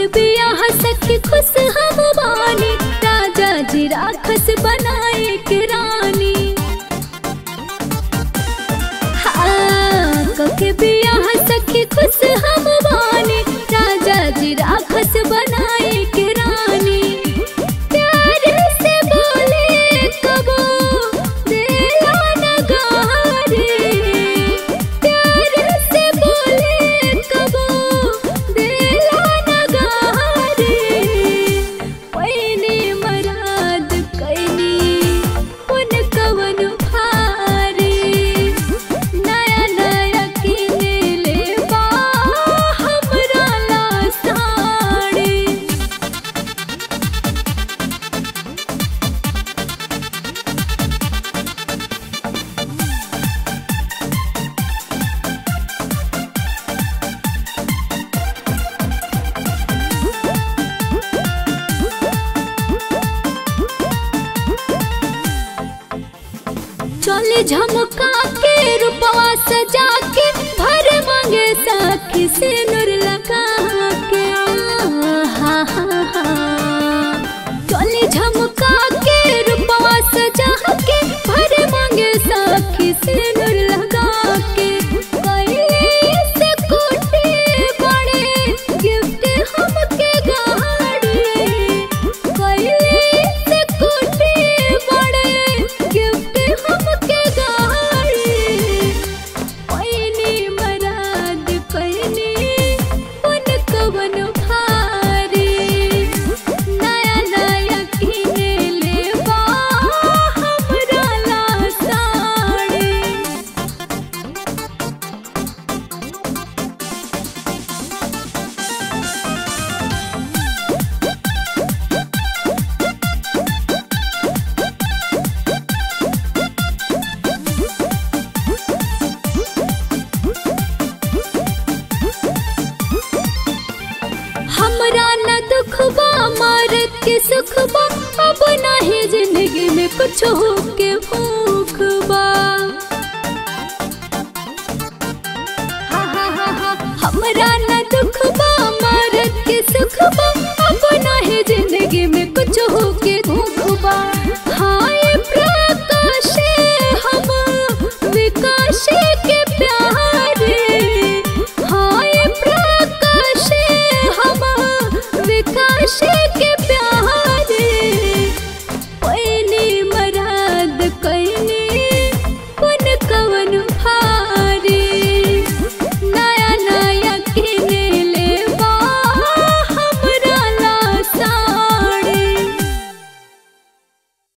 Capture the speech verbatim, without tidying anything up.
बियाह सखी खुश हम बानी, राजा जी राखस बनाए के रानी। हाँ कके बियाह सखी खुश हम बानी, राजा जी राखस बनाए के रानी। प्यार से बोले कबो दिला नगारे, प्यार से बोले कबो दिला नगारे। पैनी मराद कैनी पुन कवन भारी, नया नया किने लेबा हमरा ला साड़ी। चले झमका के रूपवा सजा के, भर मांगे साखी से नूर लगा के। हाँ हाँ हाँ चले झमका के रूपवा सजा के, भर मांगे साखी से नूर लगा के। कैले से कोटे बड़े गिफ्ट हमके गाड़ी, कैले से कोटे बड़े गिफ्ट हमके गाड़ी। पैनी मराद पैनी पुन कवन भारी, नया नया किने लेबा हमरा ला साड़ी। हमरा न दुख बा मरद के सुख बा, अब नाही जिंदगी में कुछ हो